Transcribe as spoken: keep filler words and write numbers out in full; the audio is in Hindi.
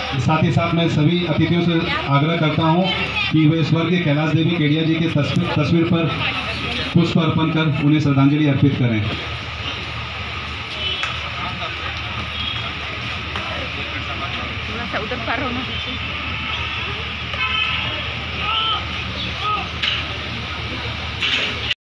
साथ ही साथ मैं सभी अतिथियों से आग्रह करता हूं कि वे स्वर्गीय कैलाश देवी केडिया जी की तस्वीर तस्वीर पर पुष्प अर्पण कर उन्हें श्रद्धांजलि अर्पित करें। उधर पार होना।